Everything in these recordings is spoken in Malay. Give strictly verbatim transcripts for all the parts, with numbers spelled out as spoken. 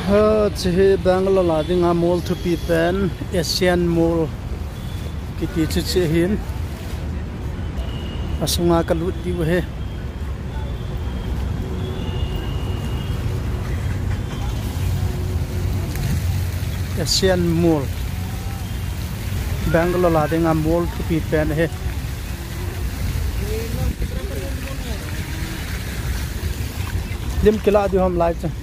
Ờ, chỉ Bangalore là đi ngang mall thupi pen Asian Mall kiti chu che hin asunga kalut di we Asian Mall Bangalore là đi ngang mall thupi pen he dim kila di hom live cha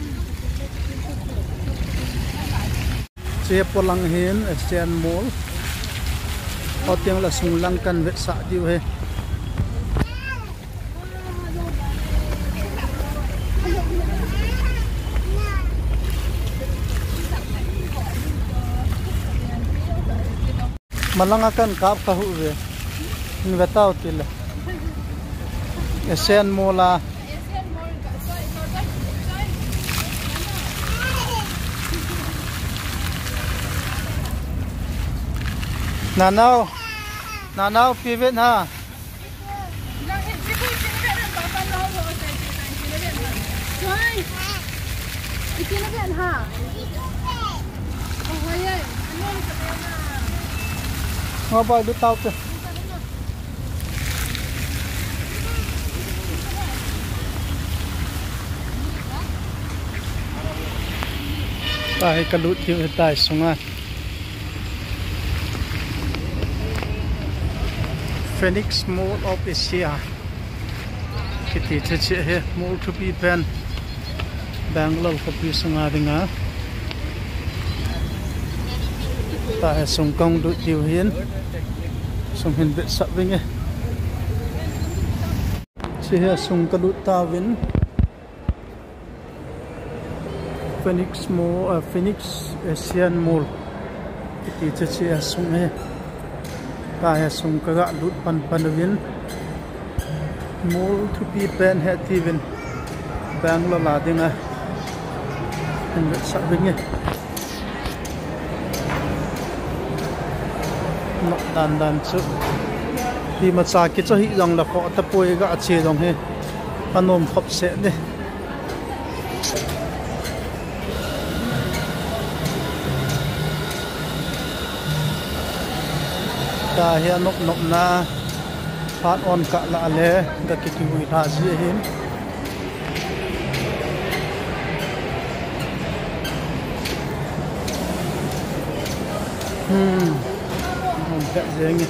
che polang hin Asian Mall o tiang la sung lang kan vet sa di we malang akan kap ka hu we in vetao til Asian Mall la Nanau, nanau pivot ha. Ngô bơi đi tàu kìa. Tại cái lụt hiệu tại xuống à. Phoenix Mall of Asia kiti che he mall to be pen Bangalore ko pi sunga dinga ta sung kong du tiu hin sung hin bet sa winge che he sung ka du ta win Phoenix Mall uh, Phoenix Asian Mall kiti che sung he ta sung kaga lut pan panwin mall to be pen he tivin Bangalore la dinga en sa binge nok dan dan chu hi ma cha ki cho hi jong la pho ta poi ga che jong he panom khop se de ta hian nok nok na phát on cả lạ lẽ cái cái cái bụi thả dễ hiếm hmm không vẽ dễ nghe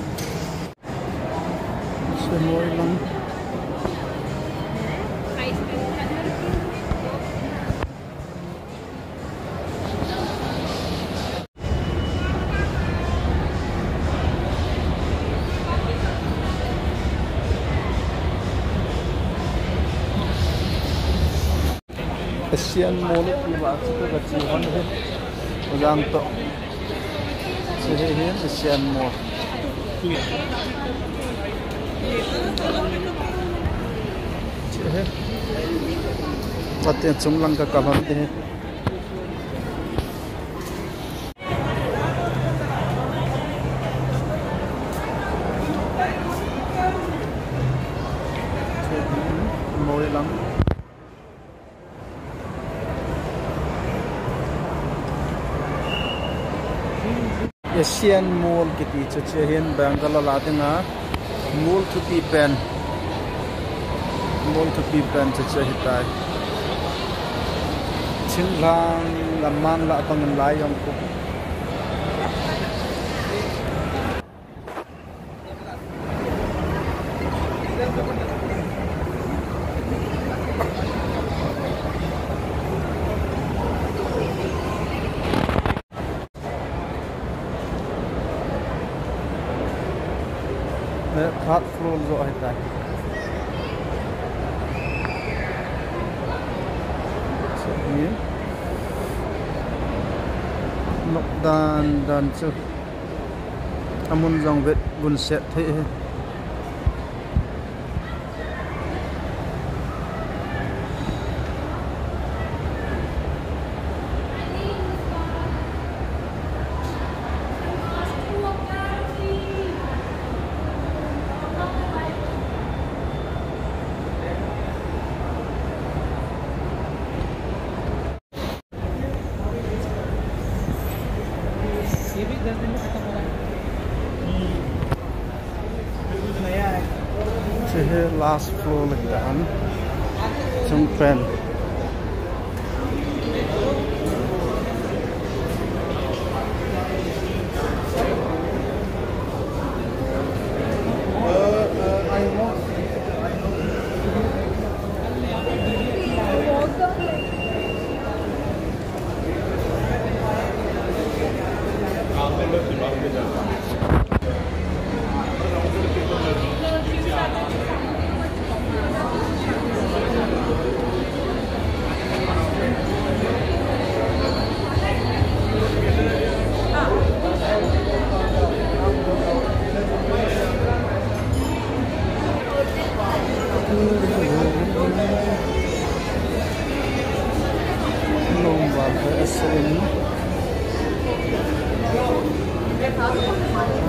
sẽ môi lắm Asian Mall ki ba chu ka chi hon he ojang to che he he Asian Mall che he paten chung lang ka kalam de he môi lắm Asian Mall kiti chu che hian Bangalore la dinga mall to be pen mall to be pen chu che hitai ching lang lamang la pangan lai yong ko hot floor zo hai tai ni nok dan dan chu amun jong vet bun set the Here last floor like that. Some pen. Lomba ke S M.